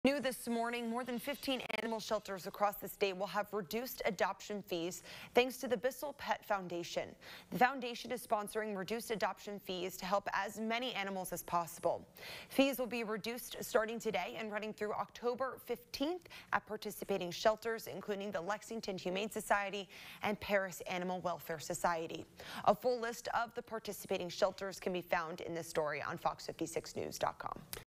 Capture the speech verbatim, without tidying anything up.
New this morning, more than fifteen animal shelters across the state will have reduced adoption fees thanks to the Bissell Pet Foundation. The foundation is sponsoring reduced adoption fees to help as many animals as possible. Fees will be reduced starting today and running through October fifteenth at participating shelters, including the Lexington Humane Society and Paris Animal Welfare Society. A full list of the participating shelters can be found in this story on fox fifty-six news dot com.